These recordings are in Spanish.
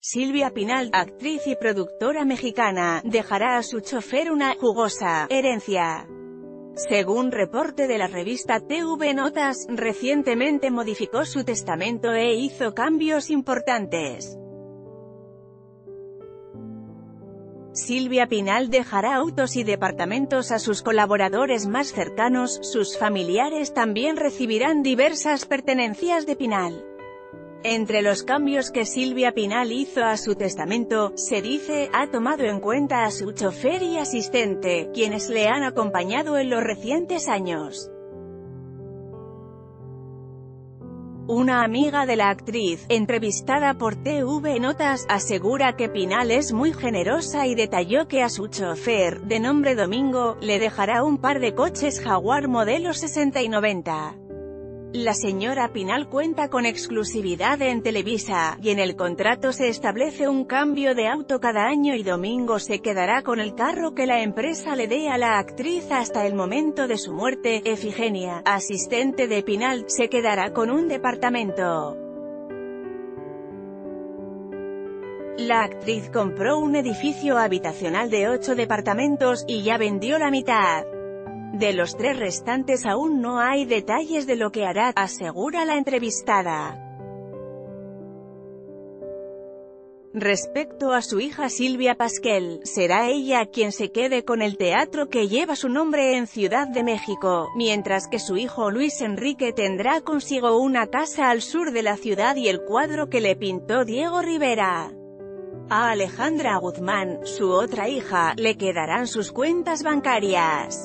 Silvia Pinal, actriz y productora mexicana, dejará a su chofer una jugosa herencia. Según reporte de la revista TV Notas, recientemente modificó su testamento e hizo cambios importantes. Silvia Pinal dejará autos y departamentos a sus colaboradores más cercanos. Sus familiares también recibirán diversas pertenencias de Pinal. Entre los cambios que Silvia Pinal hizo a su testamento, se dice, ha tomado en cuenta a su chofer y asistente, quienes le han acompañado en los recientes años. Una amiga de la actriz, entrevistada por TV Notas, asegura que Pinal es muy generosa y detalló que a su chofer, de nombre Domingo, le dejará un par de coches Jaguar modelo 60 y 90. La señora Pinal cuenta con exclusividad en Televisa, y en el contrato se establece un cambio de auto cada año y Domingo se quedará con el carro que la empresa le dé a la actriz hasta el momento de su muerte. Efigenia, asistente de Pinal, se quedará con un departamento. La actriz compró un edificio habitacional de 8 departamentos, y ya vendió la mitad. De los 3 restantes aún no hay detalles de lo que hará, asegura la entrevistada. Respecto a su hija Silvia Pasquel, será ella quien se quede con el teatro que lleva su nombre en Ciudad de México, mientras que su hijo Luis Enrique tendrá consigo una casa al sur de la ciudad y el cuadro que le pintó Diego Rivera. A Alejandra Guzmán, su otra hija, le quedarán sus cuentas bancarias.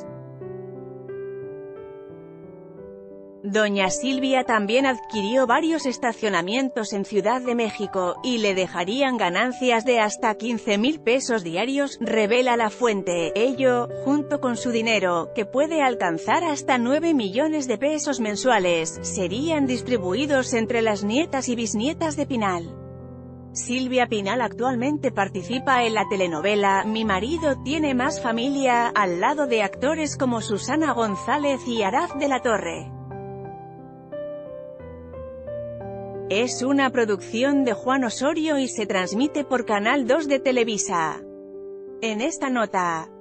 Doña Silvia también adquirió varios estacionamientos en Ciudad de México, y le dejarían ganancias de hasta 15,000 pesos diarios, revela la fuente. Ello, junto con su dinero, que puede alcanzar hasta 9 millones de pesos mensuales, serían distribuidos entre las nietas y bisnietas de Pinal. Silvia Pinal actualmente participa en la telenovela Mi marido tiene más familia, al lado de actores como Susana González y Arad de la Torre. Es una producción de Juan Osorio y se transmite por Canal 2 de Televisa. En esta nota